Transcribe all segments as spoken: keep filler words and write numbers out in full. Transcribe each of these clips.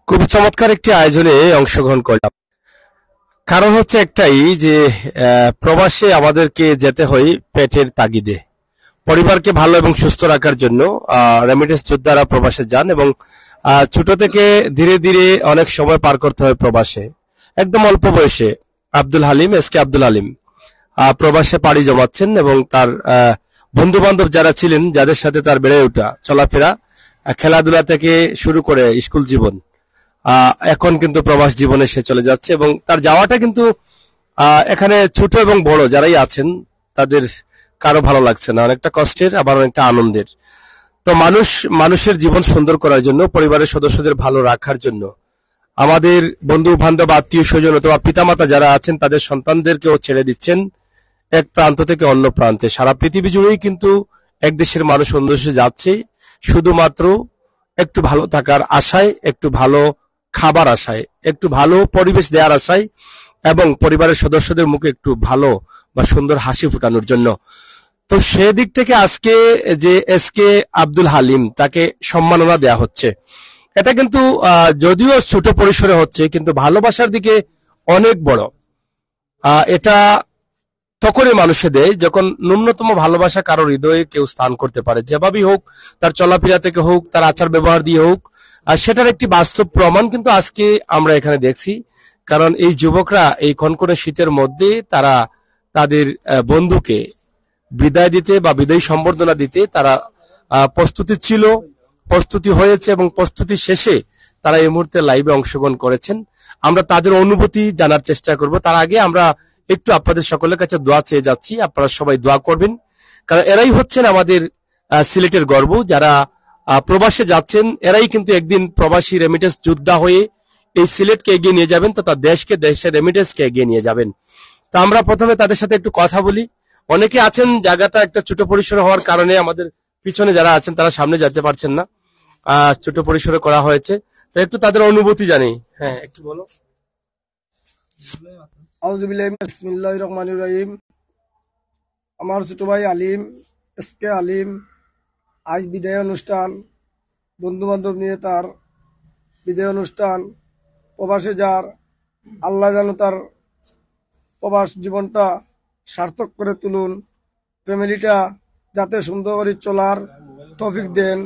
খুবই চমৎকার একটি আয়োজনে অংশগ্রহণ করলাম। কারণ হচ্ছে একটাই যে আহ, প্রবাসে আমাদেরকে যেতে হয় পেটের তাগিদে, পরিবারকে ভালো এবং সুস্থ রাখার জন্য। রেমিটেন্স যোদ্ধারা প্রবাসে যান এবং আহ, ছোট থেকে ধীরে ধীরে অনেক সময় পার করতে হয় প্রবাসে। একদম অল্প বয়সে আব্দুল হালিম, এস কে আব্দুল হালিম আহ, প্রবাসে পাড়ি জমাচ্ছেন এবং তার বন্ধু বান্ধব যারা ছিলেন, যাদের সাথে তার বেড়ে ওঠা চলাফেরা, আহ, খেলাধুলা থেকে শুরু করে স্কুল জীবন, আহ, এখন কিন্তু প্রবাস জীবনে সে চলে যাচ্ছে এবং তার যাওয়াটা কিন্তু আহ, এখানে ছোট এবং বড় যারাই আছেন তাদের কারো ভালো লাগছে না, অনেকটা কষ্টের আবার অনেকটা আনন্দের। তো মানুষ মানুষের জীবন সুন্দর করার জন্য, পরিবারের সদস্যদের ভালো রাখার জন্য আমাদের বন্ধু বান্ধব, আত্মীয় স্বজন অথবা পিতামাতা যারা আছেন তাদের সন্তানদেরকেও ছেড়ে দিচ্ছেন এক প্রান্ত থেকে অন্য প্রান্তে। সারা পৃথিবী জুড়েই কিন্তু এক দেশের মানুষ অন্য দেশে যাচ্ছে শুধুমাত্র একটু ভালো থাকার আশায়, একটু ভালো খাবার আশায়, একটু ভালো পরিবেশ দেওয়ার আশায় এবং পরিবারের সদস্যদের মুখে একটু ভালো বা সুন্দর হাসি ফুটানোর জন্য। তো সেদিক থেকে আজকে যে এস কে আব্দুল হালিম, তাকে সম্মাননা দেয়া হচ্ছে। এটা কিন্তু আহ, যদিও ছোট পরিসরে হচ্ছে, কিন্তু ভালোবাসার দিকে অনেক বড়। আহ, এটা তখনই মানুষে দেয় যখন ন্যূনতম ভালোবাসা কারোর হৃদয়ে কেউ স্থান করতে পারে, যেভাবেই হোক, তার চলাফেরা থেকে হোক, তার আচার ব্যবহার দিয়ে হোক। আর সেটার একটি বাস্তব প্রমাণ কিন্তু আজকে আমরা এখানে দেখছি। কারণ এই যুবকরা এই কনকনে শীতের মধ্যে তারা তাদের আহ, বন্ধুকে বিদায় দিতে বা বিদায়ী সম্বর্ধনা দিতে তারা আহ, প্রস্তুতি ছিল, প্রস্তুতি হয়েছে এবং প্রস্তুতি শেষে তারা এই মুহূর্তে লাইভে অংশগ্রহণ করেছেন। আমরা তাদের অনুভূতি জানার চেষ্টা করব। তার আগে আমরা একটু আপনাদের সকলের কাছে দোয়া চেয়ে যাচ্ছি, আপনারা সবাই দোয়া করবেন। কারণ এরাই হচ্ছেন আমাদের আহ, সিলেটের গর্ব। যারা আহ, প্রবাসে যাচ্ছেন এরাই কিন্তু একদিন প্রবাসী রেমিটেন্স যোদ্ধা হয়ে এই সিলেটকে এগিয়ে নিয়ে যাবেন, তথা দেশকে, দেশের রেমিটেন্সকে এগিয়ে নিয়ে যাবেন। তো আমরা প্রথমে তাদের সাথে একটু কথা বলি। অনেকে আছেন জায়গাটা একটা ছোট পরিসরে হওয়ার কারণে আমাদের পিছনে যারা আছেন তারা সামনে যেতে পারছেন না, আহ ছোট পরিসরে করা হয়েছে। তো একটু তাদের অনুভূতি জানি। হ্যাঁ, একটু বলো। আউযুবিল্লাহি বিসমিল্লাহির রহমানির রহিম। আমার ছোট ভাই আলিম, এস কে আলিম, আজ বিদায় অনুষ্ঠান, বন্ধু বান্ধব নিয়ে তার বিদায় অনুষ্ঠান। প্রবাসে যার, আল্লাহ যেন তার প্রবাস জীবনটা সার্থক করে তুলুন, ফ্যামিলিটা যাতে সুন্দর করে চলার তৌফিক দেন।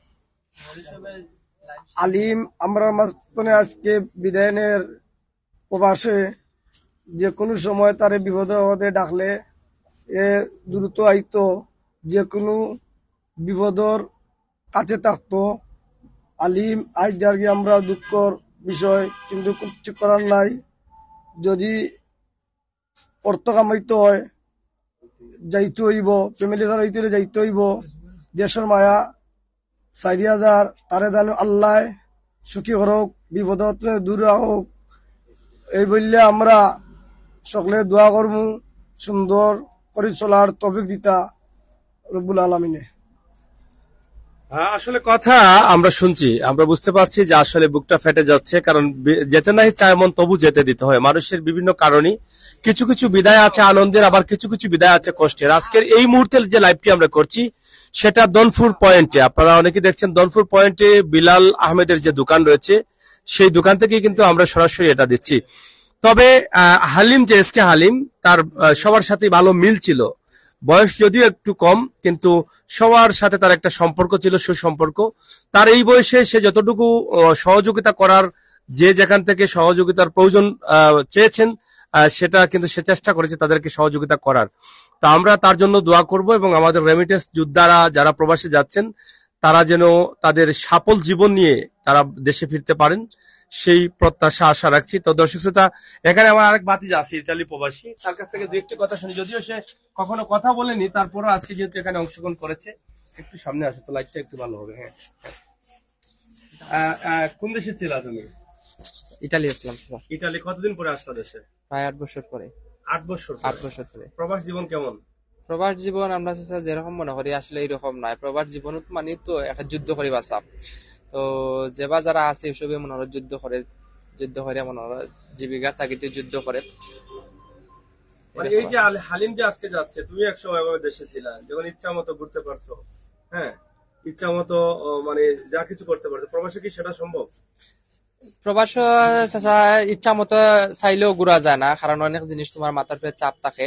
আলিম আমরা মাঝখানে আজকে বিদায়নের প্রবাসে যে কোনো সময় তারে বিপদে আপদে ডাকলে এ দ্রুত আইতো, যে কোনো বিপদর কাছে থাকতো। আলিম আজ যারকে আমরা দুঃখর বিষয়, কিন্তু কিছু করার নাই। যদি অর্থ কামাইতে হয় যাইতে হইব, ফ্যামিলি দ্বারা হইতে হলে যাইতে হইব। দেশের মায়া চারি হাজার তারে জানো আল্লাহ সুখী হোক, বিপদ দূর হোক, এই বললে আমরা সকলে দোয়া করবো সুন্দর করে চলার তৌফিক দিতা রব্বুল আলামিনে। হ্যাঁ, আসলে কথা আমরা শুনছি, আমরা বুঝতে পারছি যে আসলে বুকটা ফেটে যাচ্ছে। কারণ বি- যেতে নাই চায় মন, তবু যেতে দিতে হয় মানুষের বিভিন্ন কারণে। কিছু কিছু বিদায় আছে আনন্দের, আবার কিছু কিছু বিদায় আছে কষ্টের। আজকের এই মুহূর্তে যে লাইভটি আমরা করছি সেটা দনপুর পয়েন্টে। আপনারা অনেকে দেখছেন দনপুর পয়েন্টে বিলাল আহমেদের যে দোকান রয়েছে, সেই দোকান থেকে কিন্তু আমরা সরাসরি এটা দিচ্ছি। তবে আহ, হালিম যে এস কে হালিম, তার আহ, সবার সাথে ভালো মিল ছিল। বয়স যদিও একটু কম, কিন্তু সবার সাথে তার একটা সম্পর্ক ছিল, সুসম্পর্ক। তার এই বয়সে সে যতটুকু আহ, সহযোগিতা করার, যে যেখান থেকে সহযোগিতার প্রয়োজন আহ, চেয়েছেন, আহ, সেটা কিন্তু সে চেষ্টা করেছে তাদেরকে সহযোগিতা করার। তা আমরা তার জন্য দোয়া করব এবং আমাদের রেমিটেন্স যোদ্ধারা যারা প্রবাসে যাচ্ছেন তারা যেন তাদের সফল জীবন নিয়ে তারা দেশে ফিরতে পারেন, সেই প্রত্যাশা আশা রাখছি। তো দর্শক শ্রোতা, এখানে আমার আরেক ভাতিজা আছে ইতালি প্রবাসী, তার কাছ থেকে দু একটি কথা শুনি। যদিও সে কখনো কথা বলেনি, তারপরও আজকে যেহেতু এখানে অংশগ্রহণ করেছে, একটু সামনে আসে তো লাইটটা একটু ভালো হবে। হ্যাঁ, আহ, আহ, কোন দেশে ছিল তুমি? ইটালি আসলাম স্যার। ইতালি। কতদিন পরে আসলো দেশে? প্রায় আট বছর পরে। আট বছর আট পরে। বছর পরে। প্রবাস জীবন কেমন? প্রবাস জীবন আমরা স্যার যেরকম মনে করি আসলে এরকম নয়। প্রবাস জীবন মানে তো একটা যুদ্ধ করে বাঁচা। তো যেবা যারা আছে এসবে মনে হয় যুদ্ধ করে, যুদ্ধ করে মনে হয় জীবিকার তাগিদে যুদ্ধ করে। মানে এই যে আল- হালিম যে আজকে যাচ্ছে, তুমি এক সময় এভাবে দেশে ছিলা, যখন ইচ্ছা মতো ঘুরতে পারছো, হ্যাঁ, ইচ্ছা মতো ও, মানে যা কিছু করতে পারছো, প্রবাসে কি সেটা সম্ভব? প্রবাস চাচা ইচ্ছা মতো চাইলেও ঘুরা যায় না, কারণ অনেক জিনিস তোমার মাথার উপরে চাপ থাকে।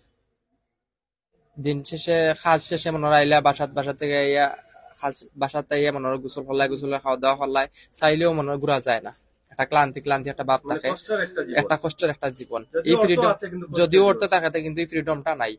দিন শেষে কাজ শেষে মনে হয় আইলা বাসাত বাসা থেকে ইয়া কাজ বাসাতে ইয়া মনে হয় গোসল করলাই, গোসল খাওয়া দাওয়া করলাই, চাইলেও মনে হয় ঘুরা যায় না। একটা ক্লান্তি ক্লান্তি একটা ভাব মানে থাকে, কষ্টের একটা জীবন। একটা কষ্টের একটা জীবন। যদিও এই অর্থ ফ্রিডম আছে কিন্তু কষ্ট যদিও নেই। অর্থ থাকে কিন্তু এই ফ্রিডমটা নাই।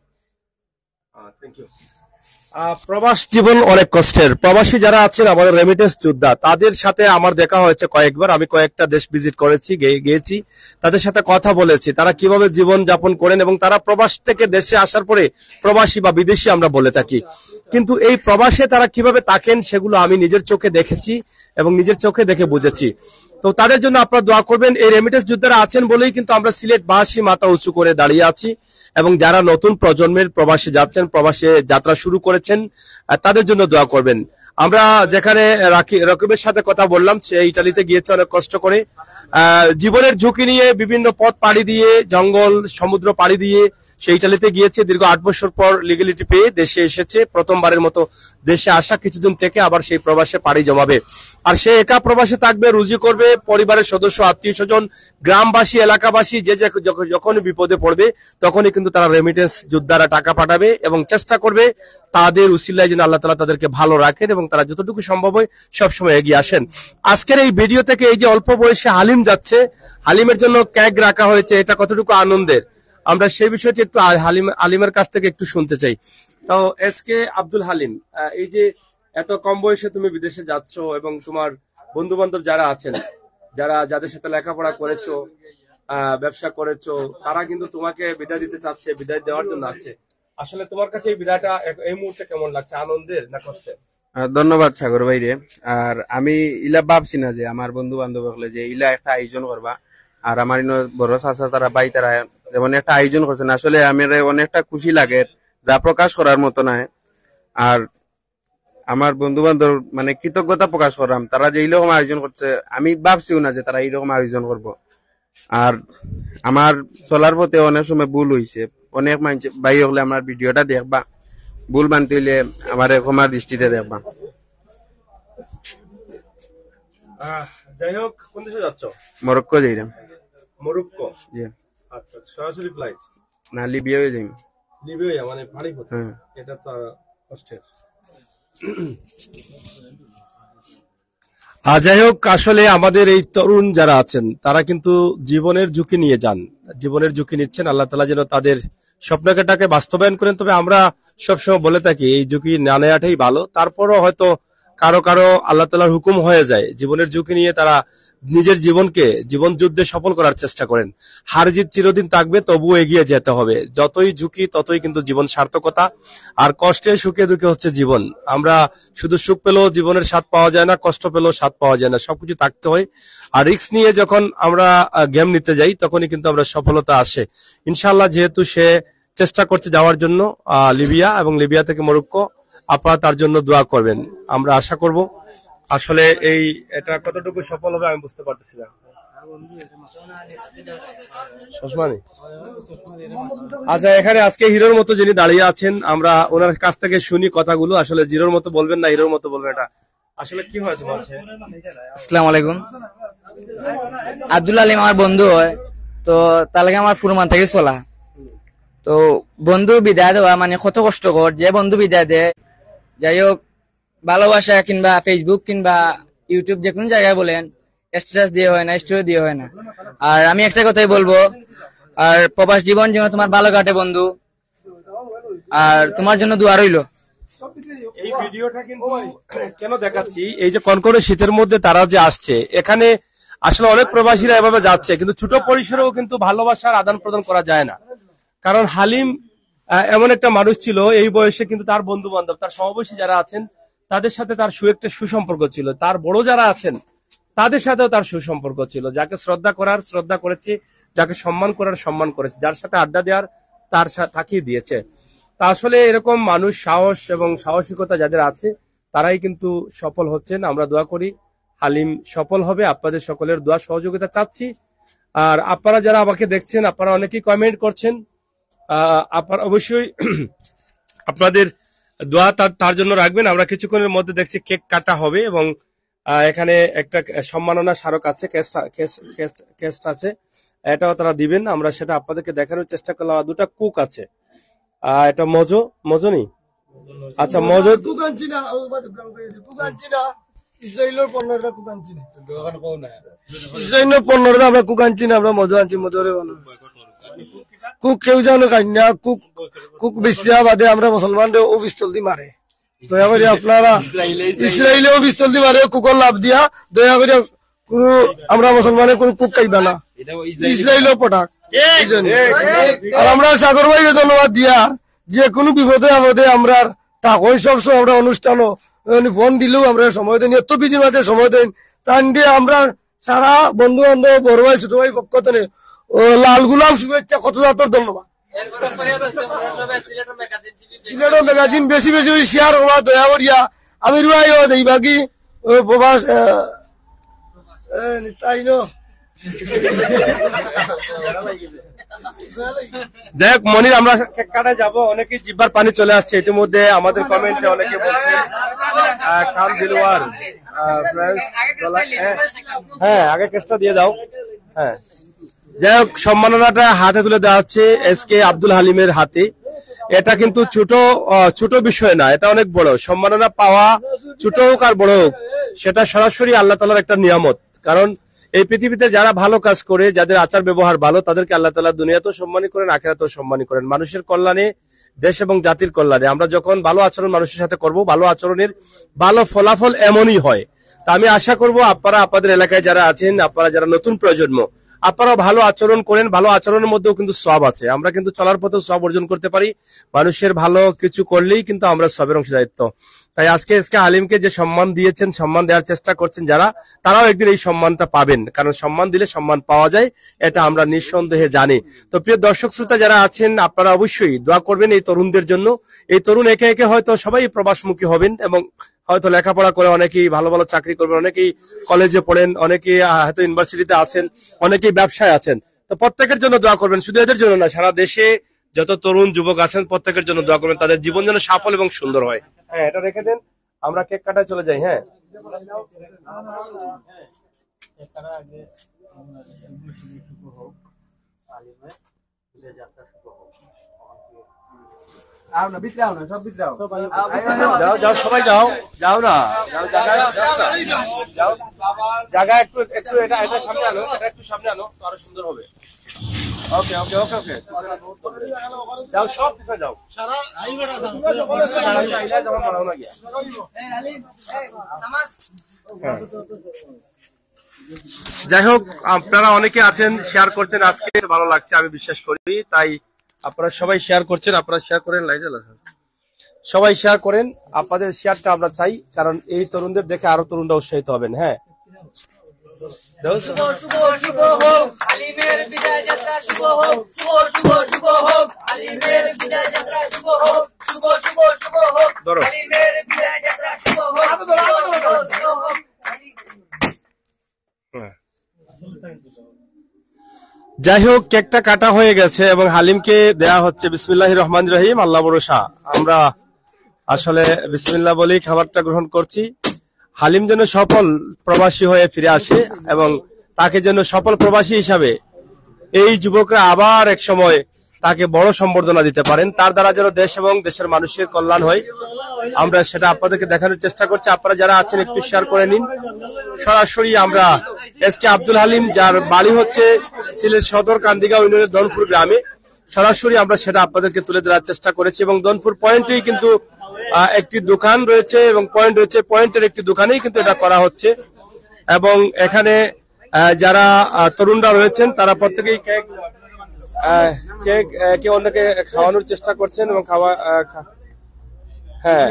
Thank you. আহ, প্রবাস জীবন অনেক কষ্টের। প্রবাসী যারা আছেন আমাদের রেমিটেন্স যোদ্ধা, তাদের সাথে আমার দেখা হয়েছে কয়েকবার। আমি কয়েকটা দেশ ভিজিট করেছি, গে- গিয়েছি, তাদের সাথে কথা বলেছি তারা কিভাবে জীবন যাপন করেন, এবং তারা প্রবাস থেকে দেশে আসার পরে প্রবাসী বা বিদেশি আমরা বলে থাকি, কিন্তু এই প্রবাসে তারা কিভাবে থাকেন সেগুলো আমি নিজের চোখে দেখেছি এবং নিজের চোখে দেখে বুঝেছি। তো তাদের জন্য আপনারা দোয়া করবেন। এই রেমিটেন্স যোদ্ধারা আছেন বলেই কিন্তু আমরা সিলেটবাসী মাথা উঁচু করে দাঁড়িয়ে আছি, এবং যারা নতুন প্রজন্মের প্রবাসে যাচ্ছেন, প্রবাসে যাত্রা শুরু করেছেন, আহ, তাদের জন্য দোয়া করবেন। আমরা যেখানে রাকি- রকিবের সাথে কথা বললাম, সে ইটালিতে গিয়েছে অনেক কষ্ট করে, আহ, জীবনের ঝুঁকি নিয়ে বিভিন্ন পথ পাড়ি দিয়ে, জঙ্গল সমুদ্র পাড়ি দিয়ে সে ইটালিতে গিয়েছে। দীর্ঘ আট বছর পর লিগ্যালিটি পেয়ে দেশে এসেছে। প্রথমবারের মতো দেশে আসা, কিছুদিন থেকে আবার সেই প্রবাসে পাড়ি জমাবে। আর সে একা প্রবাসে থাকবে, রুজি করবে, পরিবারের সদস্য, আত্মীয় স্বজন, গ্রামবাসী, এলাকাবাসী যে যে যখ- যখনই বিপদে পড়বে তখনই কিন্তু তারা রেমিটেন্স যোদ্ধারা টাকা পাঠাবে, এবং চেষ্টা করবে তাদের উসিলায় যেন আল্লাহ তাআলা তাদেরকে ভালো রাখেন এবং তারা যতটুকু সম্ভব হয় সবসময় এগিয়ে আসেন। আজকের এই ভিডিও থেকে এই যে অল্প বয়সে হালিম যাচ্ছে, হালিমের জন্য কেক রাখা হয়েছে, এটা কতটুকু আনন্দের, আমরা সেই বিষয়টি একটু আ- হালিম আলিমের কাছ থেকে একটু শুনতে চাই। তো এস কে আব্দুল হালিম, আহ, এই যে এত কম বয়সে তুমি বিদেশে যাচ্ছ, এবং তোমার বন্ধু বান্ধব যারা আছেন, যারা যাদের সাথে লেখাপড়া করেছো, আহ, ব্যবসা করেছো, তারা কিন্তু তোমাকে বিদায় দিতে চাচ্ছে, বিদায় দেওয়ার জন্য আসছে। আসলে তোমার কাছে এই বিদায়টা এক- এই মুহূর্তে কেমন লাগছে, আনন্দের না কষ্টের? আহ, ধন্যবাদ সাগর ভাই রে। আর আমি ইলা ভাবছি না যে আমার বন্ধু বান্ধব হলে যে ইলা একটা আয়োজন করবা, আর আমার ইনো বড় চাচা তারা ভাই তারা যেমন একটা আয়োজন করছেন, আসলে আমার অনেকটা খুশি লাগে, যা প্রকাশ করার মতো নয়। আর আমার বন্ধু বান্ধব মানে কৃতজ্ঞতা প্রকাশ করাম, তারা যে এইরকম আয়োজন করছে আমি ভাবছিও না যে তারা এইরকম আয়োজন করব। আর আমার চলার পথে অনেক সময় ভুল হয়েছে, অনেক মানুষ ভাই হলে আমার ভিডিওটা দেখবা, ভুল মানতে হইলে আমার ক্ষমার দৃষ্টিতে দেখবা। আহ, যাই হোক, কোন দেশে যাচ্ছ? মরক্কো যাইলাম। মরক্কো? জি। আচ্ছা, সরাসরি ফ্লাইট? না, লিবিয়াও যাইম। লিবিয়া মানে ভারী কথা, হ্যাঁ। এটা তো কষ্টের। আর যাই হোক, আসলে আমাদের এই তরুণ যারা আছেন তারা কিন্তু জীবনের ঝুঁকি নিয়ে যান, জীবনের ঝুঁকি নিচ্ছেন। আল্লাহ তাআলা যেন তাদের স্বপ্নটাকে বাস্তবায়ন করেন। তবে আমরা সবসময় বলে থাকি এই ঝুঁকি না নেওয়াটাই ভালো। তারপরও হয়তো কারো কারো আল্লাহ তাআলার হুকুম হয়ে যায়, জীবনের ঝুঁকি নিয়ে তারা নিজের জীবনকে জীবন যুদ্ধে সফল করার চেষ্টা করেন। হার জিত চিরদিন থাকবে, তবুও এগিয়ে যেতে হবে। যতই ঝুঁকি ততই কিন্তু জীবন সার্থকতা। আর কষ্টে সুখে দুঃখে হচ্ছে জীবন। আমরা শুধু সুখ পেলেও জীবনের স্বাদ পাওয়া যায় না, কষ্ট পেলেও স্বাদ পাওয়া যায় না, সবকিছু থাকতে হয়। আর রিস্ক নিয়ে যখন আমরা গেম নিতে যাই তখনই কিন্তু আমরা সফলতা আসে ইনশাআল্লাহ। যেহেতু সে চেষ্টা করছে যাওয়ার জন্য আহ লিবিয়া, এবং লিবিয়া থেকে মরক্কো, আপনারা তার জন্য দোয়া করবেন, আমরা আশা করব। আসলে এই এটা কতটুকু সফল হবে আমি বুঝতে পারতেছি না। ওসমানী, আচ্ছা, এখানে আজকে হিরোর মতো যিনি দাঁড়িয়ে আছেন, আমরা ওনার কাছ থেকে শুনি কথাগুলো। আসলে জিরোর মতো বলবেন না হিরোর মতো বলবেন, এটা আসলে কি হয় তোমার? আসসালামু আলাইকুম। আব্দুল আলিম আমার বন্ধু হয়, তো তার লাগে আমার ফুরমান থেকে চলা। তো বন্ধু বিদায় দেওয়া মানে কত কষ্টকর, যে বন্ধু বিদায় দেয়। যাই হোক, ভালোবাসা কিংবা ফেসবুক কিংবা ইউটিউব যে কোনো জায়গায় বলেন, স্ট্যাটাস দিয়ে হয় না, স্টোরি দিয়ে হয় না। আর আমি একটা কথাই বলবো, আর প্রবাস জীবন যেন তোমার ভালো কাটে বন্ধু, আর তোমার জন্য দোয়া রইলো। এই ভিডিওটা কিন্তু কেন দেখাচ্ছি, এই যে কনকনে শীতের মধ্যে তারা যে আসছে এখানে, আসলে অনেক প্রবাসীরা এভাবে যাচ্ছে, কিন্তু ছোট পরিসরেও কিন্তু ভালোবাসার আদান প্রদান করা যায় না। কারণ হালিম আহ, এমন একটা মানুষ ছিল, এই বয়সে কিন্তু তার বন্ধু বান্ধব, তার সমবয়সী যারা আছেন তাদের সাথে তার সু একটা সুসম্পর্ক ছিল, তার বড় যারা আছেন তাদের সাথেও তার সুসম্পর্ক ছিল। যাকে শ্রদ্ধা করার শ্রদ্ধা করেছে, যাকে সম্মান করার সম্মান করেছে, যার সাথে আড্ডা দেওয়ার তার সাথে থাকিয়ে দিয়েছে। তা আসলে এরকম মানুষ, সাহস এবং সাহসিকতা যাদের আছে তারাই কিন্তু সফল হচ্ছেন। আমরা দোয়া করি হালিম সফল হবে, আপনাদের সকলের দোয়া সহযোগিতা চাচ্ছি। আর আপনারা যারা আমাকে দেখছেন, আপনারা অনেকেই কমেন্ট করছেন, আহ, আপনারা অবশ্যই আপনাদের দোয়া তার তার জন্য রাখবেন। আমরা কিছুক্ষণের মধ্যে দেখছি কেক কাটা হবে, এবং আহ, এখানে একটা সম্মাননা স্মারক আছে, কেস্ট কেস্ট আছে, এটাও তারা দিবেন। আমরা সেটা আপনাদেরকে দেখানোর চেষ্টা করলাম। আর দুটা কুক আছে, আহ এটা মজো মজনি আচ্ছা মজো কুক আনছি না, কুক আনছি না, ইসরায়েলের পণ্যটা কুক আনছি না, ইসরায়েলের পণ্যটা আমরা কুক আনছি না, আমরা মজু আনছি, মজুরে ভালো কুক কেউ যেন খাই না। কুক কুক বেশিয়া বাদে আমরা মুসলমানদের ও পিস্তল দিয়ে মারে। দয়া করে আপনারা ইসরায়েলেও পিস্তল দিয়ে মারে, কুকুর লাভ দিয়া, দয়া করে কোন আমরা মুসলমানের কোন কুক খাইবা না, ইসরায়েলেও পটাক। আর আমরা সাগর ভাইকে ধন্যবাদ দিয়া, যে কোনো বিপদে আপদে আমরা তাকই সবসময় আমরা অনুষ্ঠানও ফোন দিলেও আমরা সময় দেন, এত বিধির মাঝে সময় দেন। তান দিয়ে আমরা সারা বন্ধু বান্ধব বড় ভাই ছোট ভাই পক্ষ থেকে লাল গোলাপ শুভেচ্ছা কত জাতর ধন্যবাদ। সিলেটের ম্যাগাজিন বেশি বেশি শেয়ার হওয়া দয়া করিয়া আমির ভাই এই বাকি প্রবাস তাই ন যাই হোক মনির, আমরা কেক কাটায় যাবো, অনেকে জিব্বার পানি চলে আসছে ইতিমধ্যে। আমাদের কমেন্টে অনেকে বলছে কাম দিলওয়ার, হ্যাঁ আগে কেসটা দিয়ে দাও। হ্যাঁ যাই হোক, সম্মাননাটা হাতে তুলে দেওয়া হচ্ছে এস কে আব্দুল হালিমের হাতে। এটা কিন্তু ছোট ছোট বিষয় না, এটা অনেক বড় সম্মাননা পাওয়া। ছোট হোক আর বড় হোক, সেটা সরাসরি আল্লাহ তাআলার একটা নিয়ামত। কারণ এই পৃথিবীতে যারা ভালো কাজ করে, যাদের আচার ব্যবহার ভালো, তাদেরকে আল্লাহ তাআলা দুনিয়াতেও সম্মানী করেন, আখিরাতেও সম্মানী করেন। মানুষের কল্যাণে, দেশ এবং জাতির কল্যাণে আমরা যখন ভালো আচরণ মানুষের সাথে করব, ভালো আচরণের ভালো ফলাফল এমনই হয়। তা আমি আশা করব আপনারা আপনাদের এলাকায় যারা আছেন, আপনারা যারা নতুন প্রজন্ম, আপনারা ভালো আচরণ করেন। ভালো আচরণের মধ্যেও কিন্তু সওয়াব আছে। আমরা কিন্তু চলার পথে সওয়াব অর্জন করতে পারি। মানুষের ভালো কিছু করলেই কিন্তু আমরা সবের অংশীদারিত্ব। তাই আজকে এসকে আলিমকে যে সম্মান দিয়েছেন, সম্মান দেওয়ার চেষ্টা করছেন যারা, তারাও একদিন এই সম্মানটা পাবেন। কারণ সম্মান দিলে সম্মান পাওয়া যায়, এটা আমরা নিঃসন্দেহে জানি। তো প্রিয় দর্শক শ্রোতা যারা আছেন, আপনারা অবশ্যই দোয়া করবেন এই তরুণদের জন্য। এই তরুণ একে একে হয়তো সবাই প্রবাসমুখী হবেন এবং হয়তো লেখাপড়া করে অনেকেই ভালো ভালো চাকরি করবেন, অনেকেই কলেজে পড়েন, অনেকেই হয়তো ইউনিভার্সিটিতে আছেন, অনেকেই ব্যবসায় আছেন। তো প্রত্যেকের জন্য দোয়া করবেন, শুধু এদের জন্য না, সারা দেশে যত তরুণ যুবক আছেন প্রত্যেকের জন্য দোয়া করবেন, তাদের জীবন যেন সফল এবং সুন্দর হয়। হ্যাঁ এটা রেখে দেন, আমরা কেক কাটায় চলে যাই। হ্যাঁ যাও যাও সবাই যাও, যাও না যাও, যাও জায়গা একটু একটু এটা এটা সামনে আনো, এটা একটু সামনে আনো, তো আরো সুন্দর হবে। ওকে ওকে ওকে ওকে যাও, সব পিছনে যাও। যাই হোক, আপনারা অনেকে আছেন শেয়ার করছেন, আজকে ভালো লাগছে আমি বিশ্বাস করি। তাই আপনারা সবাই শেয়ার করছেন, আপনারা শেয়ার করেন, লাইক সবাই শেয়ার করেন। আপনাদের শেয়ারটা আমরা চাই, কারণ এই তরুণদের দেখে আরো তরুণরা উৎসাহিত হবেন। হ্যাঁ শুভ শুভ শুভ হোক আলিমের বিদায় যাত্রা, শুভ হোক শুভ শুভ শুভ হোক আলিমের বিদায় যাত্রা, শুভ হোক শুভ শুভ শুভ হোক আলিমের বিদায় যাত্রা, শুভ হোক শুভ হোক। যাই হোক, কেকটা কাটা হয়ে গেছে এবং হালিমকে দেয়া হচ্ছে। বিসমিল্লাহির রহমানির রহিম, আল্লাহ ভরসা। আমরা আসলে বিসমিল্লাহ বলেই খাবারটা গ্রহণ করছি। হালিম যেন সফল প্রবাসী হয়ে ফিরে আসে এবং তাকে যেন সফল প্রবাসী হিসাবে এই যুবকরা আবার এক সময় তাকে বড় সম্বর্ধনা দিতে পারেন। তার দ্বারা যেন দেশ এবং দেশের মানুষের কল্যাণ হয়, আমরা সেটা আপনাদেরকে দেখানোর চেষ্টা করছি। আপনারা যারা আছেন একটু শেয়ার করে নিন। সরাসরি আমরা এস কে আব্দুল হালিম, যার বাড়ি হচ্ছে সিলেট সদর কান্দিগাঁও ইউনিয়নের দনপুর গ্রামে, সরাসরি আমরা সেটা আপনাদেরকে তুলে ধরার চেষ্টা করেছি। এবং দনপুর পয়েন্টেই কিন্তু একটি দোকান রয়েছে এবং পয়েন্ট রয়েছে, পয়েন্টের একটি দোকানেই কিন্তু এটা করা হচ্ছে। এবং এখানে যারা তরুণরা রয়েছেন তারা প্রত্যেকেই কেক কেক একে অন্যকে খাওয়ানোর চেষ্টা করছেন এবং খাওয়া হ্যাঁ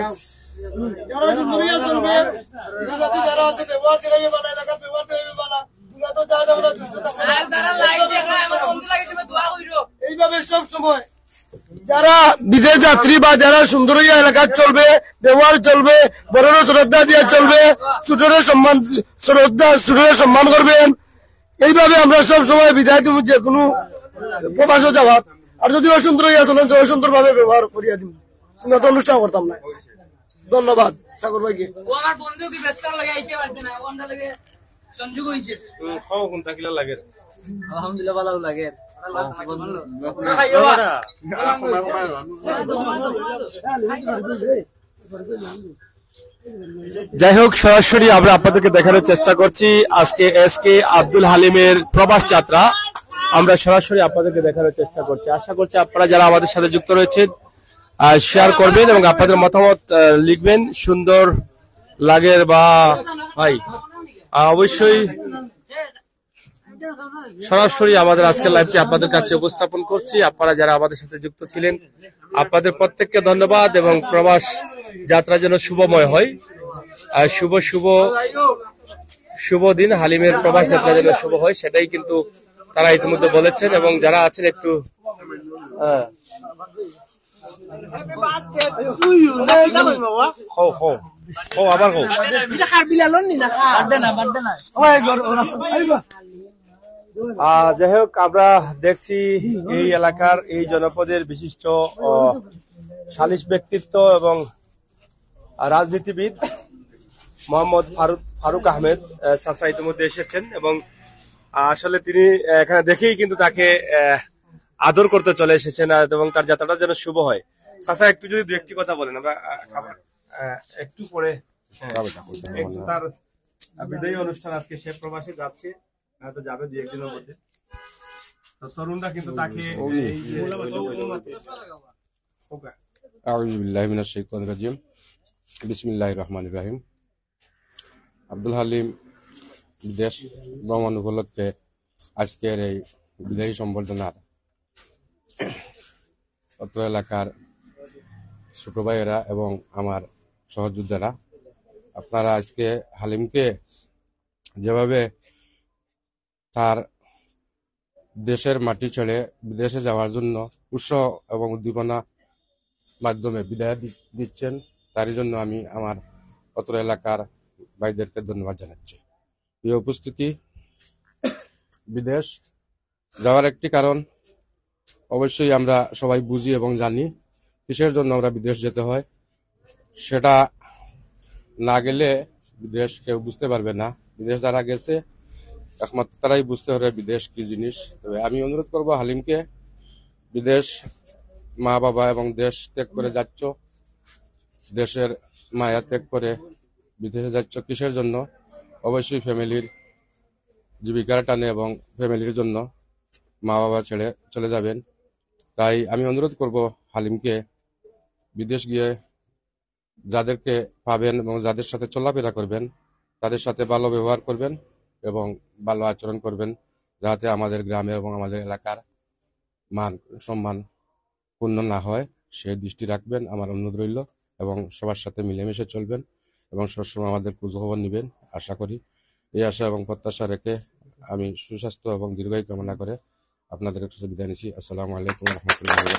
এইভাবে সব সময় যারা বিদেশ যাত্রী বা যারা সুন্দরইয়া এলাকার চলবে, ব্যবহার চলবে, বড়র শ্রদ্ধা দিয়ে চলবে, ছোটরের সম্মান শ্রদ্ধা ছোটরের সম্মান করবেন। এইভাবে আমরা সব সময় বিদায় দিব, যে কোনো প্রবাস যাওয়ার। আর যদি অসুন্দর হইয়া চলেন তো অসুন্দর ভাবে ব্যবহার করিয়া দিব, আমরা তো অনুষ্ঠান করতাম না। ধন্যবাদ সাগর ভাইকে। ও আমার বন্ধু কি ব্যস্ত লাগে আইতে পারছে না, ওখানটা লাগে সংযোগ হয়েছে। খাও কোনটা কিলা লাগে? আলহামদুলিল্লাহ ভালো লাগে। যাই হোক, সরাসরি আমরা আপনাদেরকে দেখানোর চেষ্টা করছি আজকে এস কে আব্দুল হালিমের প্রবাস যাত্রা আমরা সরাসরি আপনাদেরকে দেখানোর চেষ্টা করছি। আশা করছি আপনারা যারা আমাদের সাথে যুক্ত রয়েছেন শেয়ার করবেন এবং আপনাদের মতামত লিখবেন। সুন্দর লাগে বা ভাই অবশ্যই সরাসরি আমাদের আজকের লাইভটি আপনাদের কাছে উপস্থাপন করছি। আপনারা যারা আমাদের সাথে যুক্ত ছিলেন আপনাদের প্রত্যেককে ধন্যবাদ এবং প্রবাস যাত্রা যেন শুভময় হয়, আর শুভ শুভ শুভ দিন হালিমের প্রবাস যাত্রা যেন শুভ হয় সেটাই কিন্তু তারা ইতিমধ্যে বলেছেন। এবং যারা আছেন একটু আবার যাই হোক, আমরা দেখছি এই এলাকার এই জনপদের বিশিষ্ট সালিশ ব্যক্তিত্ব এবং রাজনীতিবিদ মোহাম্মদ ফারুক ফারুক আহমেদ চাচা ইতিমধ্যে এসেছেন এবং আসলে তিনি এখানে দেখেই কিন্তু তাকে আদর করতে চলে এসেছেন এবং তার যাত্রাটা যেন শুভ হয়। চাচা একটু যদি দু একটি কথা বলেন, আমরা একটু পরে তার বিদায়ী অনুষ্ঠান আজকে সে প্রবাসে যাচ্ছে, হয়তো যাবে দু একদিনের মধ্যে। তো তরুণরা কিন্তু তাকে আউযু বিল্লাহি মিনাশ শাইতানির রাজিম। বিসমিল্লাহির রহমানির রহিম। আব্দুল হালিম বিদেশ ভ্রমণ উপলক্ষে আজকের এই বিদায়ী সম্বর্ধনার অত্র এলাকার ছোট ভাইয়েরা এবং আমার সহযোদ্ধারা, আপনারা আজকে হালিমকে যেভাবে তার দেশের মাটি ছেড়ে বিদেশে যাওয়ার জন্য উৎসাহ এবং উদ্দীপনা মাধ্যমে বিদায় দিচ্ছেন, তারই জন্য আমি আমার অত্র এলাকার ভাইদেরকে ধন্যবাদ জানাচ্ছি। এই উপস্থিতি, বিদেশ যাওয়ার একটি কারণ অবশ্যই আমরা সবাই বুঝি এবং জানি কিসের জন্য আমরা বিদেশ যেতে হয়। সেটা না গেলে বিদেশ কেউ বুঝতে পারবে না। বিদেশ যারা গেছে একমাত্র তারাই বুঝতে পারবে বিদেশ কি জিনিস। তবে আমি অনুরোধ করব হালিমকে, বিদেশ মা বাবা এবং দেশ ত্যাগ করে যাচ্ছ, দেশের মায়া ত্যাগ করে বিদেশে যাচ্ছ কিসের জন্য? অবশ্যই ফ্যামিলির জীবিকার টানে এবং ফ্যামিলির জন্য মা বাবা ছেড়ে চলে যাবেন। তাই আমি অনুরোধ করব হালিমকে, বিদেশ গিয়ে যাদেরকে পাবেন এবং যাদের সাথে চলাফেরা করবেন তাদের সাথে ভালো ব্যবহার করবেন এবং ভালো আচরণ করবেন, যাতে আমাদের গ্রামে এবং আমাদের এলাকার মান সম্মান পূর্ণ না হয় সে দৃষ্টি রাখবেন আমার অনুরোধ রইল। এবং সবার সাথে মিলেমিশে চলবেন এবং সবসময় আমাদের খোঁজখবর নেবেন আশা করি। এই আশা এবং প্রত্যাশা রেখে আমি সুস্বাস্থ্য এবং দীর্ঘায়ু কামনা করে আপনাদের কাছে বিদায় নিচ্ছি। আসসালামু আলাইকুম ওয়া রাহমাতুল্লাহি ওয়া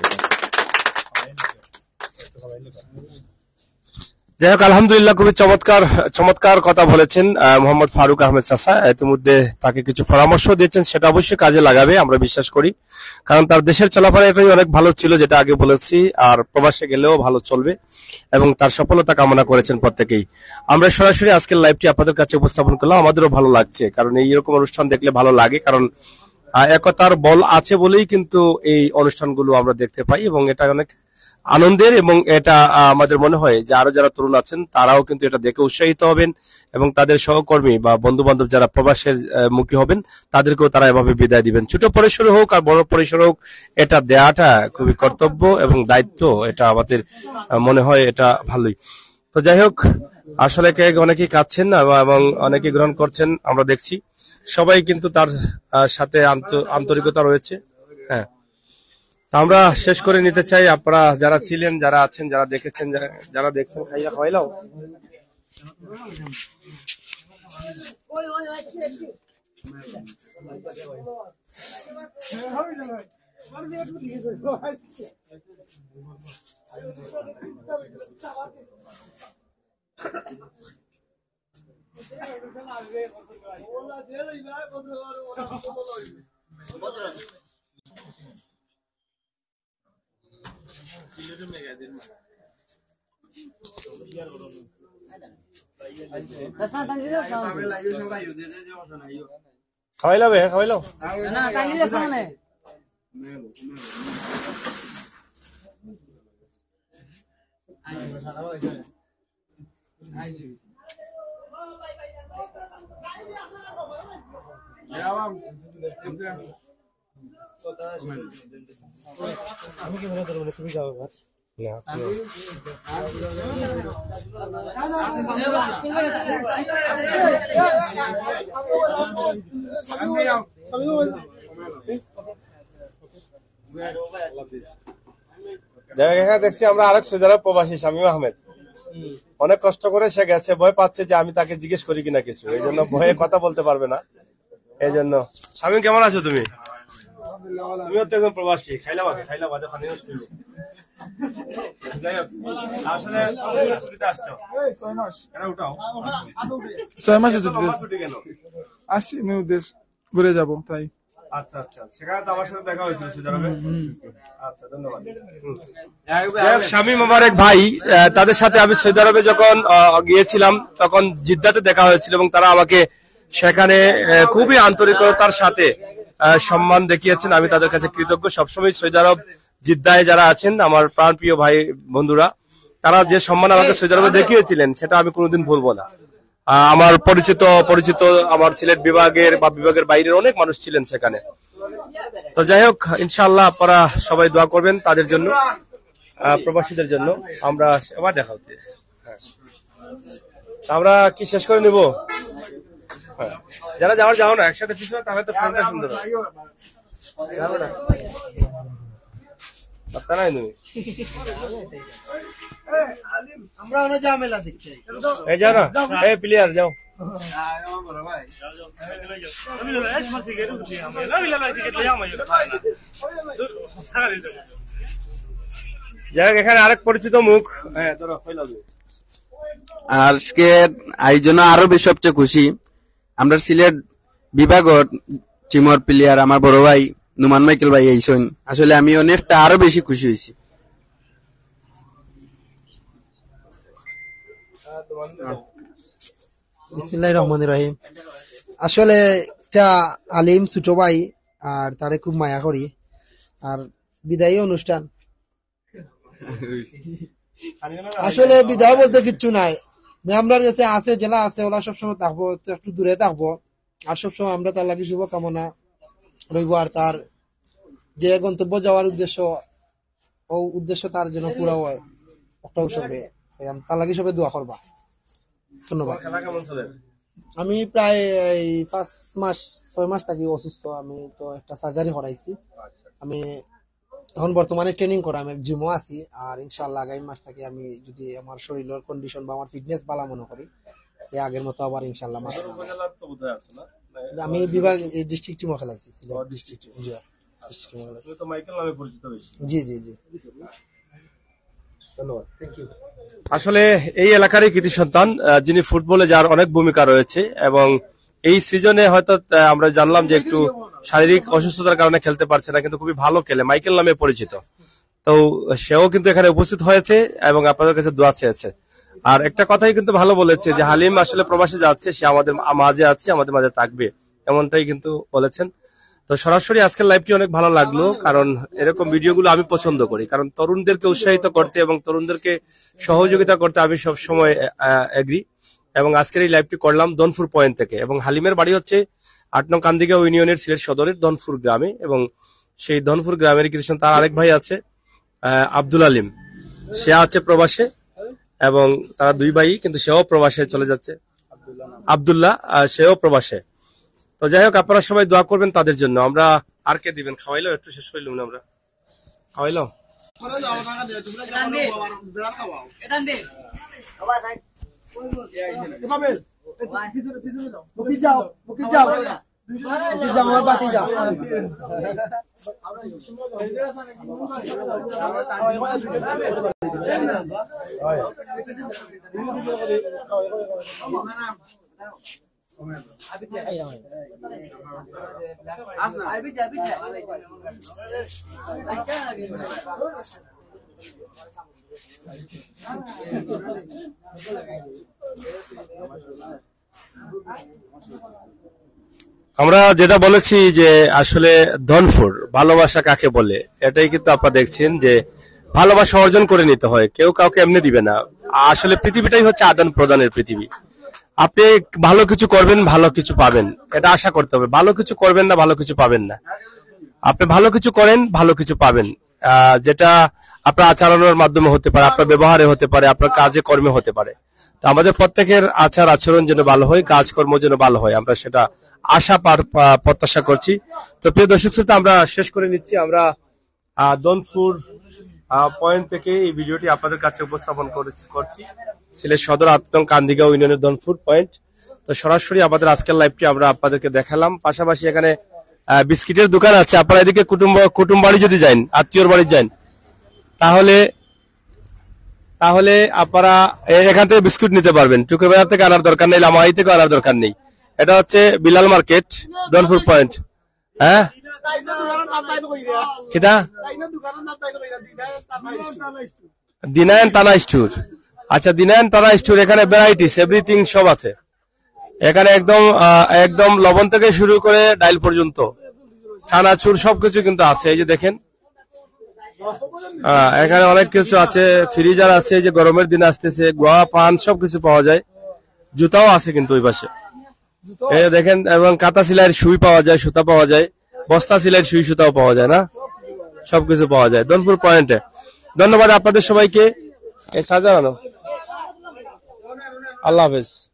বারাকাতুহু। যাই হোক, আলহামদুলিল্লাহ, খুবই চমৎকার চমৎকার কথা বলেছেন মোহাম্মদ ফারুক আহমেদ চাচা। ইতিমধ্যে তাকে কিছু পরামর্শ দিয়েছেন, সেটা অবশ্যই কাজে লাগাবে আমরা বিশ্বাস করি, কারণ তার দেশের চলাফেরা এটাই অনেক ভালো ছিল, যেটা আগে বলেছি, আর প্রবাসে গেলেও ভালো চলবে এবং তার সফলতা কামনা করেছেন প্রত্যেকেই। আমরা সরাসরি আজকের লাইভটি আপনাদের কাছে উপস্থাপন করলাম, আমাদেরও ভালো লাগছে, কারণ এইরকম অনুষ্ঠান দেখলে ভালো লাগে, কারণ একতার বল আছে বলেই কিন্তু এই অনুষ্ঠানগুলো আমরা দেখতে পাই এবং এটা অনেক আনন্দের এবং এটা আমাদের মনে হয় যে আরো যারা তরুণ আছেন তারাও কিন্তু এটা দেখে উৎসাহিত হবেন এবং তাদের সহকর্মী বা বন্ধু বান্ধব যারা প্রবাসের মুখী হবেন তাদেরকেও তারা এভাবে বিদায় দিবেন। ছোট পরিসরে হোক আর বড় পরিসরে হোক, এটা দেয়াটা খুবই কর্তব্য এবং দায়িত্ব, এটা আমাদের মনে হয় এটা ভালোই। তো যাই হোক, আসলে কেক অনেকেই কাটছেন না এবং অনেকেই গ্রহণ করছেন, আমরা দেখছি সবাই কিন্তু তার সাথে আন্তরিকতা রয়েছে। হ্যাঁ, আমরা শেষ করে নিতে চাই। আপনারা যারা ছিলেন, যারা আছেন, যারা দেখেছেন, যারা দেখছেন, খাইয়া খাওয়াইলাও। খাওয়াইলাম হ্যাঁ খাওয়াইলাম না তাইলে সামনে আমি কি মনে করবো তুমি যাও না দেখছি আমরা আরেক সৌদি আরব প্রবাসী শামীম আহমেদ অনেক কষ্ট করে সে গেছে, ভয় পাচ্ছে যে আমি তাকে জিজ্ঞেস করি কিনা কিছু, এই জন্য ভয়ে কথা বলতে পারবে না। এই জন্য শামীম কেমন আছো তুমি? তুমিও তো একজন প্রবাসী, খাইলা বাদে খাইলা বাদে খানি আসলে আসছো ছয় মাস কেন উঠাও ছয় মাসে ছুটি কেন আসছি আমি উদ্দেশ্য ঘুরে যাব তাই। আচ্ছা আচ্ছা, সেখানে তো আমার সাথে দেখা হয়েছিল সৌদি আরবে। আচ্ছা ধন্যবাদ। শামীম আমার এক ভাই, আহ, তাদের সাথে আমি সৌদি আরবে যখন আহ, গিয়েছিলাম তখন জিদ্দাতে দেখা হয়েছিল এবং তারা আমাকে সেখানে আহ, খুবই আন্তরিকতার সাথে আহ, সম্মান দেখিয়েছেন। আমি তাদের কাছে কৃতজ্ঞ। সবসময় সৌদি আরব জিদ্দায় যারা আছেন আমার প্রাণপ্রিয় ভাই বন্ধুরা, তারা যে সম্মান আমাকে সৌদি আরবে দেখিয়েছিলেন সেটা আমি কোনোদিন ভুলবো না। আহ, আমার পরিচিত পরিচিত আমার সিলেট বিভাগের বা বিভাগের বাইরের অনেক মানুষ ছিলেন সেখানে। তো যাই হোক, ইনশাআল্লাহ আপনারা সবাই দোয়া করবেন তাদের জন্য, আহ, প্রবাসীদের জন্য। আমরা আবার দেখা হচ্ছে, আমরা কি শেষ করে নিব? হ্যাঁ, যারা যাওয়ার যাও না একসাথে পিছনে, তাহলে তো ফোনটা সুন্দর হয়। যাবো না বার্তা নাই তুমি আমরা অনেক ঝামেলা দেখছি। এই যাও না, এই প্লেয়ার যাও। যাই হোক, এখানে আরেক পরিচিত মুখ। হ্যাঁ ধরো আজকে আয়োজন আরো বেশি সবচেয়ে খুশি আমরা সিলেট বিভাগের টিমর প্লেয়ার আমার বড় ভাই নুমান মাইকেল ভাই এইসন, আসলে আমি অনেকটা আরো বেশি খুশি হয়েছি। বিসমিল্লাহির রহমানির রহিম। আসলে এটা আলিম ছোট ভাই, আর তারে খুব মায়া করি। আর বিদায়ী অনুষ্ঠান, আসলে বিদায় বলতে কিচ্ছু নাই। মেমরার কাছে আছে, জেলা আছে, ওরা সবসময় থাকবো, একটু দূরে থাকবো। আর সবসময় আমরা তার লাগে শুভকামনা রইব। আর তার যে গন্তব্য যাওয়ার উদ্দেশ্য, ও উদ্দেশ্য তার যেন পুরা হয় একটা সবে, তার লাগে সবে দোয়া করবা। ধন্যবাদ। আমি প্রায় এই পাঁচ মাস ছয় মাস থাকি অসুস্থ। আমি তো একটা সার্জারি করাইছি। আমি এখন বর্তমানে ট্রেনিং করা, আমি জিমও আছি। আর ইনশাআল্লাহ আগামী মাস থেকে আমি যদি আমার শরীরের কন্ডিশন বা আমার ফিটনেস ভালো মনে করি, আগের মতো আবার ইনশাআল্লাহ মাঠে আমি বিভাগ ডিস্ট্রিক্ট টিমও খেলাইছি। ডিস্ট্রিক্ট জি জি জি ধন্যবাদ। আসলে এই এলাকারই কৃতি সন্তান, যিনি ফুটবলে যার অনেক ভূমিকা রয়েছে এবং এই সিজনে হয়তো আমরা জানলাম যে একটু শারীরিক অসুস্থতার কারণে খেলতে পারছে না, কিন্তু খুবই ভালো খেলে, মাইকেল নামে পরিচিত। তো সেও কিন্তু এখানে উপস্থিত হয়েছে এবং আপনাদের কাছে দোয়া চেয়েছে। আর একটা কথাই কিন্তু ভালো বলেছে যে হালিম আসলে প্রবাসে যাচ্ছে, সে আমাদের মাঝে আছে, আমাদের মাঝে থাকবে, এমনটাই কিন্তু বলেছেন। তো সরাসরি আজকের লাইভটি অনেক ভালো লাগলো, কারণ এরকম ভিডিওগুলো আমি পছন্দ করি, কারণ তরুণদেরকে উৎসাহিত করতে এবং তরুণদেরকে সহযোগিতা করতে আমি সব সময় এগ্রি। এবং আজকের এই লাইভটি করলাম দনপুর পয়েন্ট থেকে, এবং হালিমের বাড়ি হচ্ছে আট নং কান্দিগাঁও ইউনিয়নের সিলেট সদরের দনপুর গ্রামে, এবং সেই দনপুর গ্রামের কৃষণ তার আরেক ভাই আছে আহ আব্দুল আলিম, সে আছে প্রবাসে, এবং তারা দুই ভাই, কিন্তু সেও প্রবাসে চলে যাচ্ছে, আব্দুল্লাহ সেও প্রবাসে। তো যাই হোক, আপনারা সবাই দোয়া করবেন তাদের জন্য। আমরা আর কে দিবেন? খাওয়াইলো, একটু শেষ করলাম না আমরা, খাওয়াইলো। আমরা যেটা বলেছি যে আসলে ধনফুর ভালোবাসা কাকে বলে, এটাই কিন্তু আপনারা দেখছেন যে ভালোবাসা অর্জন করে নিতে হয়, কেউ কাউকে এমনি দিবে না। আসলে পৃথিবীটাই হচ্ছে আদান প্রদানের পৃথিবী। আপনি ভালো কিছু করবেন, ভালো কিছু পাবেন, এটা আশা করতে হবে। ভালো কিছু করবেন না, ভালো কিছু পাবেন না। আপনি ভালো কিছু করেন, ভালো কিছু পাবেন। আহ যেটা আপনার আচরণের মাধ্যমে হতে পারে, আপনার ব্যবহারে হতে পারে, আপনার কাজে কর্মে হতে পারে। তো আমাদের প্রত্যেকের আচার আচরণ যেন ভালো হয়, কাজকর্ম যেন ভালো হয়, আমরা সেটা আশা প্রত্যাশা করছি। তো প্রিয় দর্শক শ্রোতা, আমরা শেষ করে নিচ্ছি। আমরা দনফুর পয়েন্ট থেকে এই ভিডিওটি আপনাদের কাছে উপস্থাপন করছি, সিলেট সদর আট নং কান্দিগাঁও ইউনিয়নের দনফুর পয়েন্ট। তো সরাসরি আমাদের আজকের লাইভটি আমরা আপনাদেরকে দেখালাম। পাশাপাশি এখানে বিস্কিটের দোকান আছে। আপনারা এদিকে কুটুম্ব কুটুম বাড়ি যদি যান, আত্মীয়র বাড়ি যান, তাহলে তাহলে আপনারা এখান থেকে বিস্কুট নিতে পারবেন। টুকুর বাজার থেকে আনার দরকার নেই, লামাই থেকে আনার দরকার নেই। এটা হচ্ছে বিলাল মার্কেট, দনফুর পয়েন্ট। হ্যাঁ, কিতা দিনায়ন টানা স্টোর। আচ্ছা, দিনায়ন টানা স্টোর। এখানে ভ্যারাইটিস এভরিথিং সব আছে। এখানে একদম একদম লবণ থেকে শুরু করে ডাইল পর্যন্ত, চানাচুর সবকিছু কিন্তু আছে। এই যে দেখেন, এখানে অনেক কিছু আছে। ফ্রিজার আছে, যে গরমের দিন আসতেছে, গোয়া পান সবকিছু পাওয়া যায়। জুতাও আছে কিন্তু ওই পাশে, এই দেখেন। এবং কাঁথা সেলাইয়ের সুই পাওয়া যায়, সুতা পাওয়া যায়, বস্তা সেলাইয়ের সুই সুতাও পাওয়া যায়, না সবকিছু পাওয়া যায় দনপুর পয়েন্টে। ধন্যবাদ আপনাদের সবাইকে। এই সাজানো, আল্লাহ হাফেজ।